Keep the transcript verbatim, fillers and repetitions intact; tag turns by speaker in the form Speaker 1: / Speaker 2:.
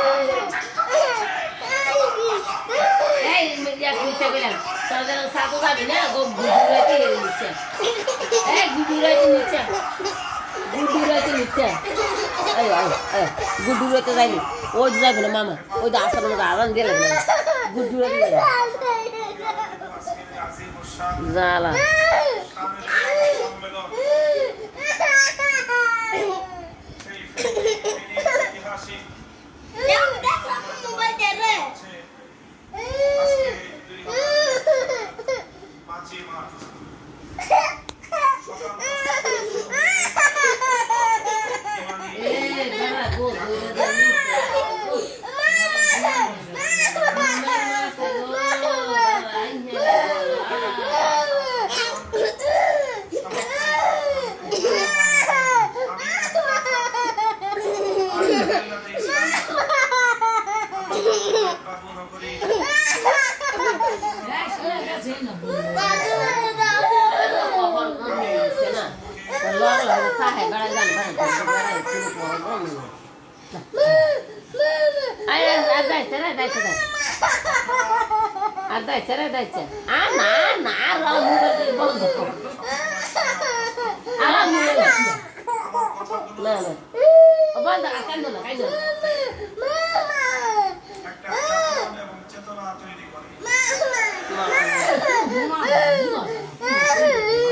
Speaker 1: এই মিডিয়া কুইছে গেলাম তোদের সাথে যাবি না গো গুড়ুরাতে নিচে এই গুড়ুরাতে নিচে গুড়ুরাতে নিচে এই আয় আয় গুড়ুরাতে যাইনি ওই যাবে না মামা ওই তো আসার মধ্যে আরাম দিয়ে লাগবে গুড়ুরাতে যাবে জালা Mama.